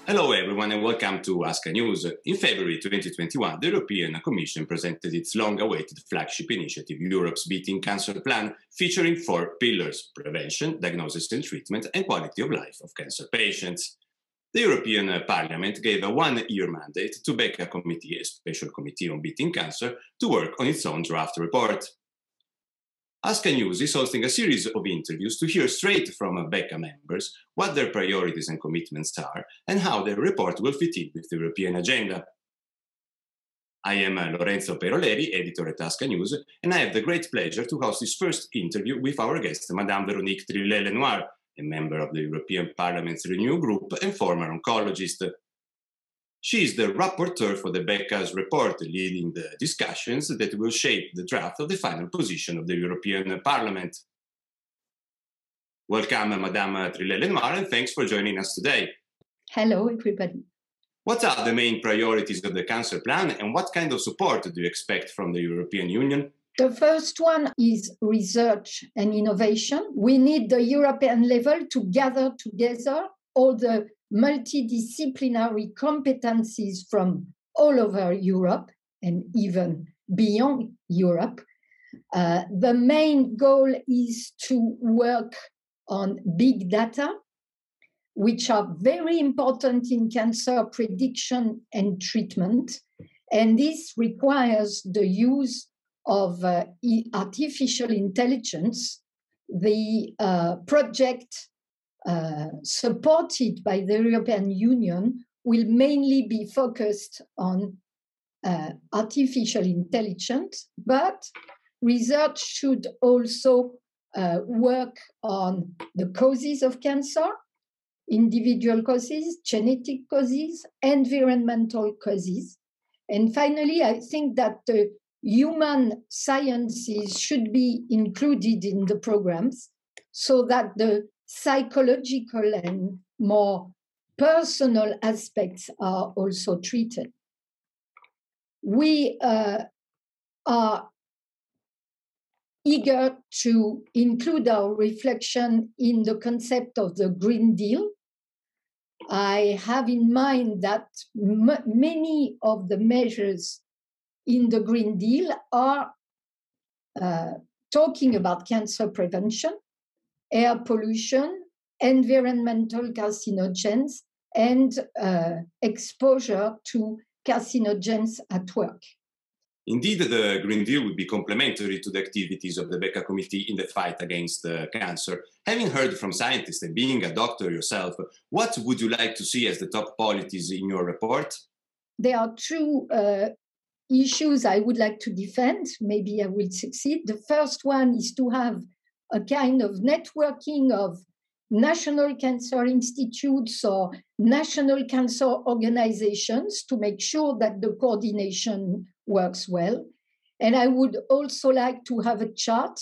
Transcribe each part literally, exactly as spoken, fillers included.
Hello everyone and welcome to Askanews. In February twenty twenty-one, the European Commission presented its long-awaited flagship initiative, Europe's Beating Cancer Plan, featuring four pillars: prevention, diagnosis and treatment, and quality of life of cancer patients. The European Parliament gave a one-year mandate to Beca Committee, a special committee on beating cancer, to work on its own draft report. Askanews is hosting a series of interviews to hear straight from Beca members what their priorities and commitments are and how their report will fit in with the European agenda. I am Lorenzo Peroleri, editor at Askanews, and I have the great pleasure to host this first interview with our guest, Madame Véronique Trillet-Lenoir, a member of the European Parliament's Renew Group and former oncologist. She is the rapporteur for the Beca's report, leading the discussions that will shape the draft of the final position of the European Parliament. Welcome, Madame Trillet-Lenoir, and thanks for joining us today. Hello, everybody. What are the main priorities of the cancer plan, and what kind of support do you expect from the European Union? The first one is research and innovation. We need the European level to gather together all the multidisciplinary competencies from all over Europe and even beyond Europe. Uh, the main goal is to work on big data, which are very important in cancer prediction and treatment. And this requires the use of uh, artificial intelligence. The uh, project Uh, supported by the European Union will mainly be focused on uh, artificial intelligence, but research should also uh, work on the causes of cancer, individual causes, genetic causes, environmental causes. And finally, I think that the human sciences should be included in the programs so that the psychological and more personal aspects are also treated. We uh, are eager to include our reflection in the concept of the Green Deal. I have in mind that m- many of the measures in the Green Deal are uh, talking about cancer prevention, air pollution, environmental carcinogens, and uh, exposure to carcinogens at work. Indeed, the Green Deal would be complementary to the activities of the Beca Committee in the fight against uh, cancer. Having heard from scientists and being a doctor yourself, what would you like to see as the top policies in your report? There are two uh, issues I would like to defend. Maybe I will succeed. The first one is to have a kind of networking of national cancer institutes or national cancer organizations to make sure that the coordination works well. And I would also like to have a chart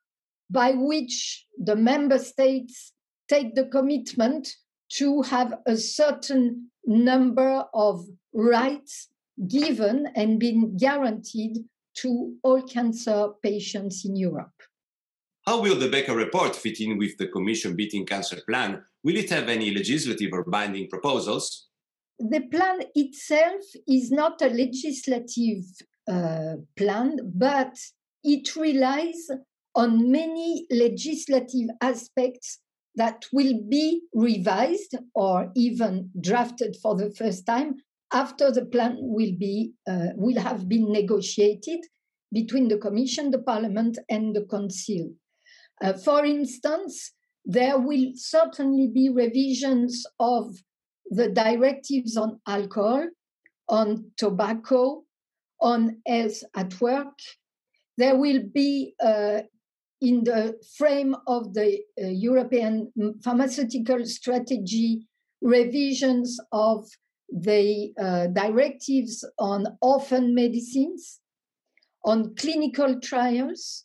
by which the member states take the commitment to have a certain number of rights given and been guaranteed to all cancer patients in Europe. How will the Beca report fit in with the Commission Beating Cancer Plan? Will it have any legislative or binding proposals? The plan itself is not a legislative uh, plan, but it relies on many legislative aspects that will be revised or even drafted for the first time after the plan will be uh, will have been negotiated between the Commission, the Parliament, and the Council. Uh, for instance, there will certainly be revisions of the directives on alcohol, on tobacco, on health at work. There will be, uh, in the frame of the uh, European pharmaceutical strategy, revisions of the uh, directives on orphan medicines, on clinical trials.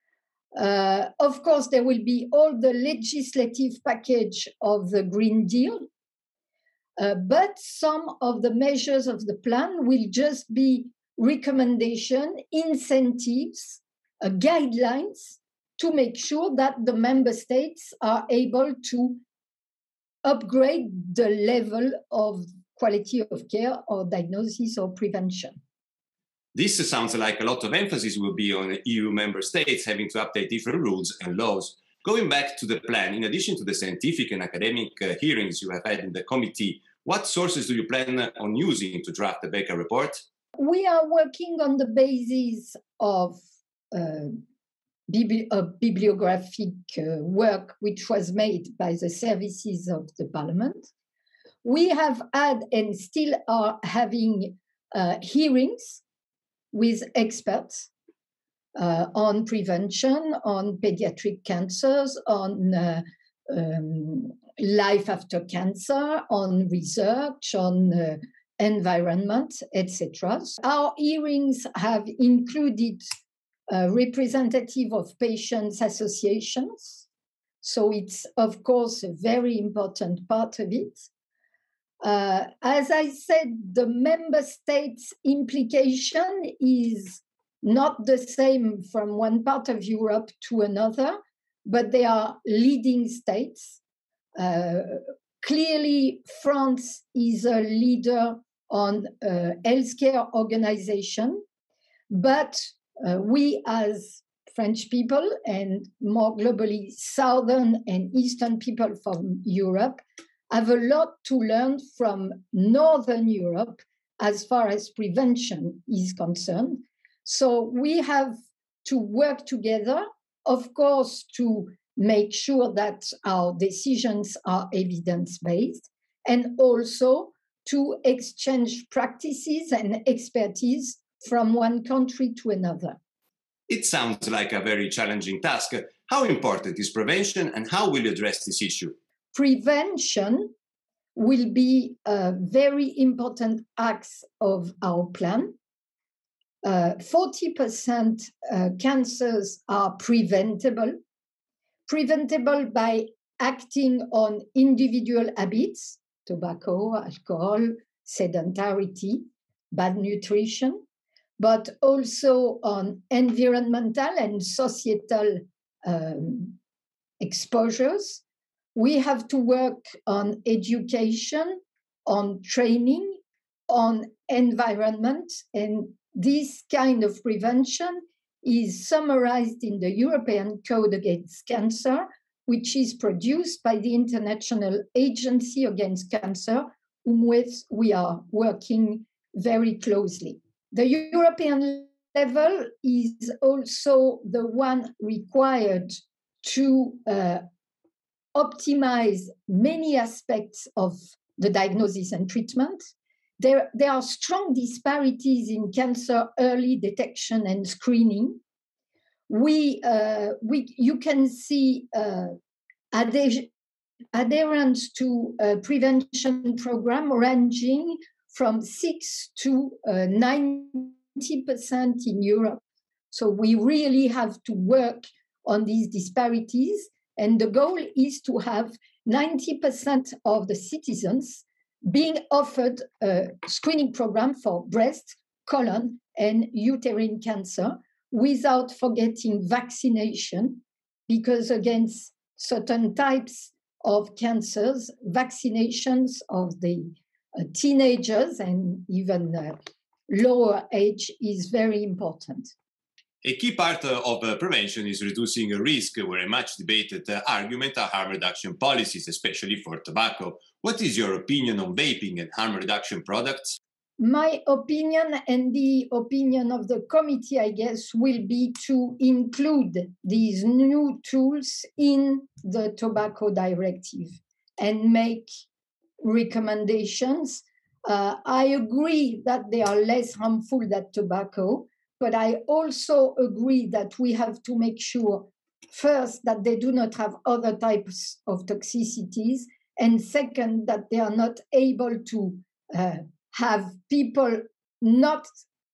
Uh, of course, there will be all the legislative package of the Green Deal, uh, but some of the measures of the plan will just be recommendation, incentives, uh, guidelines to make sure that the member states are able to upgrade the level of quality of care or diagnosis or prevention. This sounds like a lot of emphasis will be on E U member states having to update different rules and laws. Going back to the plan, in addition to the scientific and academic uh, hearings you have had in the committee, what sources do you plan on using to draft the Beca Report? We are working on the basis of uh, bibli- uh, bibliographic uh, work which was made by the services of the Parliament. We have had and still are having uh, hearings with experts uh, on prevention, on pediatric cancers, on uh, um, life after cancer, on research, on uh, environment, et cetera. Our hearings have included uh, representative of patients' associations. So it's, of course, a very important part of it. Uh, as I said, the member states' implication is not the same from one part of Europe to another, but they are leading states. Uh, clearly, France is a leader on uh, healthcare organization, but uh, we as French people and more globally Southern and Eastern people from Europe have a lot to learn from Northern Europe as far as prevention is concerned. So we have to work together, of course, to make sure that our decisions are evidence-based, and also to exchange practices and expertise from one country to another. It sounds like a very challenging task. How important is prevention, and how will you address this issue? Prevention will be a very important axe of our plan. Uh, forty percent uh, cancers are preventable, preventable by acting on individual habits, tobacco, alcohol, sedentarity, bad nutrition, but also on environmental and societal um, exposures. We have to work on education, on training, on environment, and this kind of prevention is summarized in the European Code Against Cancer, which is produced by the International Agency Against Cancer, whom with we are working very closely. The European level is also the one required to uh, optimize many aspects of the diagnosis and treatment. There, there are strong disparities in cancer early detection and screening. We, uh, we, you can see uh, adhe- adherence to a prevention program ranging from six to uh, ninety percent in Europe. So we really have to work on these disparities. And the goal is to have ninety percent of the citizens being offered a screening program for breast, colon, and uterine cancer without forgetting vaccination, because against certain types of cancers, vaccinations of the uh, teenagers and even uh, lower age is very important. A key part of uh, prevention is reducing risk, where a much debated uh, argument are harm reduction policies, especially for tobacco. What is your opinion on vaping and harm reduction products? My opinion and the opinion of the committee, I guess, will be to include these new tools in the tobacco directive and make recommendations. Uh, I agree that they are less harmful than tobacco, but I also agree that we have to make sure, first, that they do not have other types of toxicities, and second, that they are not able to uh, have people not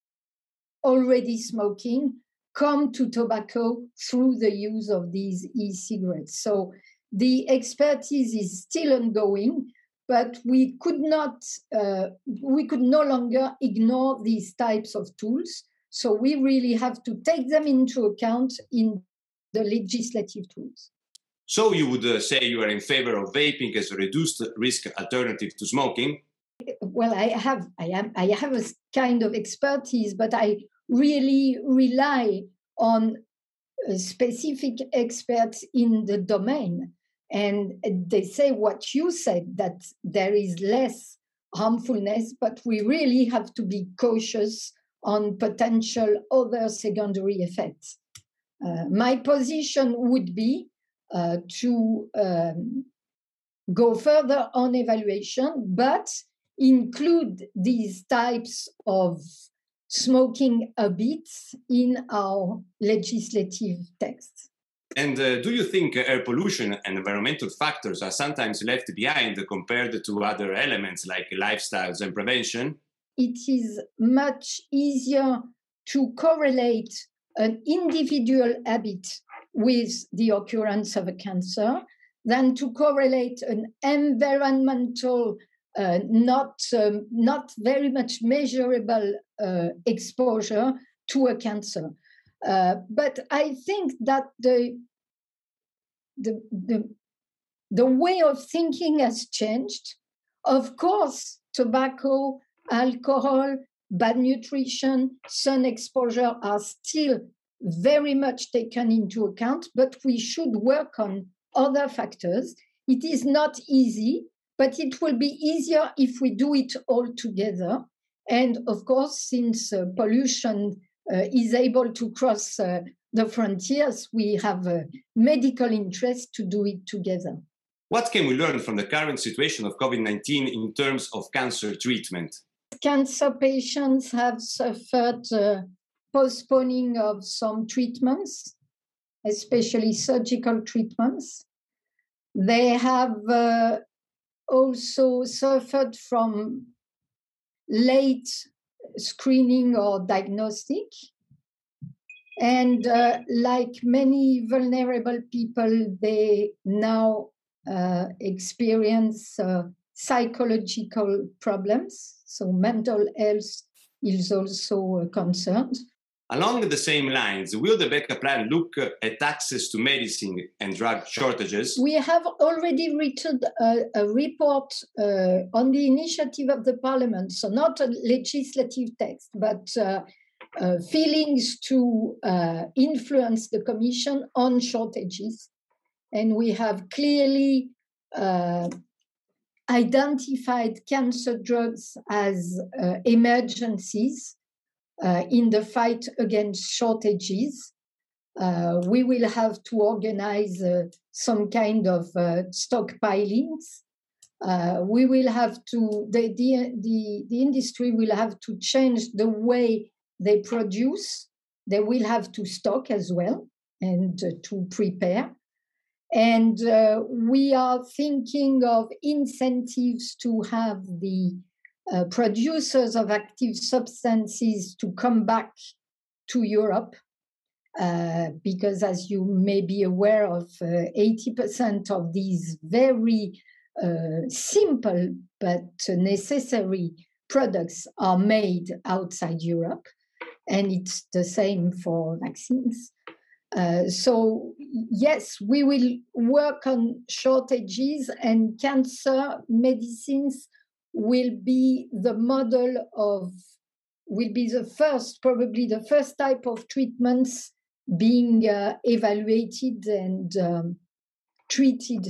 already smoking come to tobacco through the use of these e-cigarettes. So the expertise is still ongoing, but we could not, uh, we could no longer ignore these types of tools. So we really have to take them into account in the legislative tools. So you would uh, say you are in favor of vaping as a reduced risk alternative to smoking? Well, I have, I am, I have a kind of expertise, but I really rely on uh, specific experts in the domain. And they say what you said, that there is less harmfulness, but we really have to be cautious on potential other secondary effects. Uh, my position would be uh, to um, go further on evaluation, but include these types of smoking habits in our legislative text. And uh, do you think air pollution and environmental factors are sometimes left behind compared to other elements like lifestyles and prevention? It is much easier to correlate an individual habit with the occurrence of a cancer than to correlate an environmental, uh, not, um, not very much measurable uh, exposure to a cancer. Uh, but I think that the, the, the, the way of thinking has changed. Of course, tobacco, alcohol, bad nutrition, sun exposure are still very much taken into account, but we should work on other factors. It is not easy, but it will be easier if we do it all together. And of course, since uh, pollution uh, is able to cross uh, the frontiers, we have a medical interest to do it together. What can we learn from the current situation of COVID nineteen in terms of cancer treatment? Cancer patients have suffered uh, postponing of some treatments, especially surgical treatments. They have uh, also suffered from late screening or diagnostic. And uh, like many vulnerable people, they now uh, experience uh, psychological problems. So mental health is also concerned. Along the same lines, will the Beca plan look at access to medicine and drug shortages? We have already written a, a report uh, on the initiative of the Parliament, so not a legislative text, but uh, uh, feelings to uh, influence the Commission on shortages. And we have clearly uh, identified cancer drugs as uh, emergencies uh, in the fight against shortages. Uh, we will have to organize uh, some kind of uh, stockpilings. Uh, we will have to, the, the, the, the industry will have to change the way they produce. They will have to stock as well and uh, to prepare. And uh, we are thinking of incentives to have the uh, producers of active substances to come back to Europe, uh, because as you may be aware of, uh, eighty percent of these very uh, simple but necessary products are made outside Europe. And it's the same for vaccines. Uh, so yes, we will work on shortages, and cancer medicines will be the model of, will be the first, probably the first type of treatments being uh, evaluated and um, treated.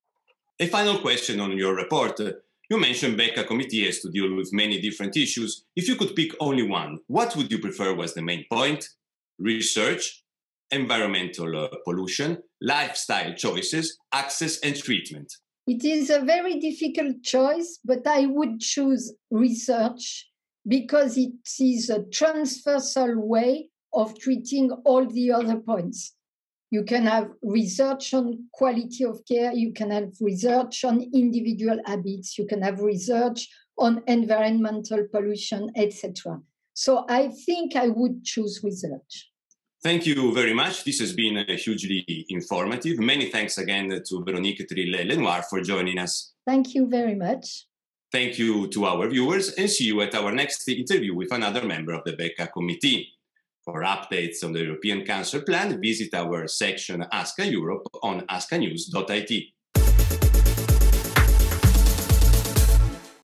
A final question on your report. You mentioned Beca Committee has to deal with many different issues. If you could pick only one, what would you prefer was the main point? Research, environmental uh, pollution, lifestyle choices, access and treatment? It is a very difficult choice, but I would choose research because it is a transversal way of treating all the other points. You can have research on quality of care, you can have research on individual habits, you can have research on environmental pollution, et cetera. So I think I would choose research. Thank you very much. This has been uh, hugely informative. Many thanks again to Véronique Trillet-Lenoir for joining us. Thank you very much. Thank you to our viewers, and see you at our next interview with another member of the Beca Committee. For updates on the European Cancer Plan, visit our section Ask Europe on askanews dot I T.